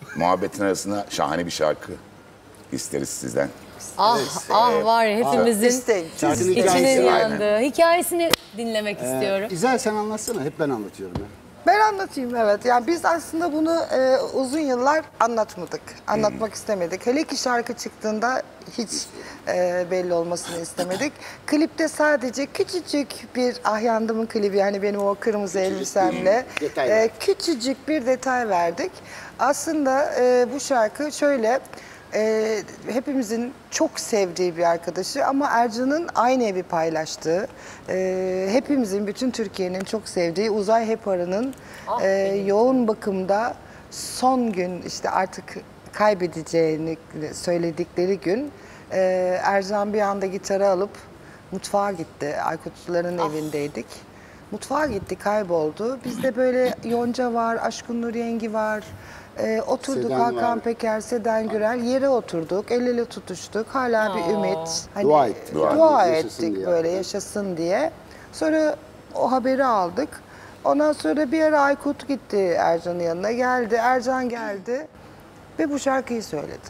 muhabbetin arasına şahane bir şarkı isteriz sizden. Ah var ya hepimizin Şarkının içinin hikayesi. yandığı. Hikayesini dinlemek istiyorum. İzel sen anlatsana. Hep ben anlatıyorum ya. Ben anlatayım, evet. Yani biz aslında bunu uzun yıllar anlatmadık. Anlatmak istemedik. Hele ki şarkı çıktığında hiç belli olmasını istemedik. Klipte sadece küçücük bir Ah Yandım'ın klibi, yani benim o kırmızı elbisemle küçücük bir detay verdik. Aslında bu şarkı şöyle... hepimizin çok sevdiği bir arkadaşı ama Ercan'ın aynı evi paylaştığı, hepimizin, bütün Türkiye'nin çok sevdiği Uzay Heparı'nın yoğun bakımda son gün, işte artık kaybedeceğini söyledikleri gün Ercan bir anda gitarı alıp mutfağa gitti. Aykutların evindeydik. Mutfağa gitti, kayboldu. Bizde böyle Yonca var, Aşkın Nur Yengi var. Oturduk, Seden Hakan var. Peker, Seden Gürel, yere oturduk, el ele tutuştuk. Hala bir ümit. Hani Dua ettik. Dua Yaşasın ettik diye. böyle, yaşasın diye. Sonra o haberi aldık. Ondan sonra bir ara Aykut gitti Ercan'ın yanına, geldi. Ercan geldi ve bu şarkıyı söyledi.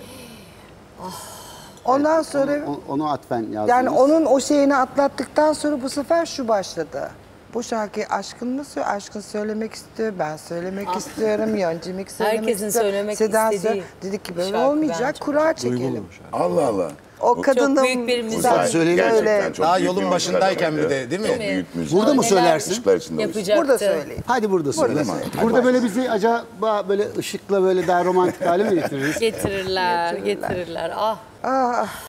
Ondan sonra Onu atfen yazdınız. yani onun o şeyini atlattıktan sonra bu sefer şu başladı. Bu şarkıyı Aşkın mı söylüyor? Aşkın söylemek istiyor, ben söylemek istiyorum, Yoncimik söylemek Herkesin istiyor. söylemek Seden istediği dedik ki böyle şarkı olmayacak, bence. kura çekelim. Allah Allah. O kadının Çok büyük bir müzik. Gerçekten çok Daha büyük yolun bir başındayken müzik bir de, değil mi? Çok büyük müzik. Burada mı Neler söylersin? Işıklar içinde olsun. Yapacaktı. Burada söyleyeyim. Hadi burada söyle. Burada mı? Burada böyle bizi acaba böyle ışıkla böyle daha romantik hale mi getiririz? Getirirler. Ah. Ah.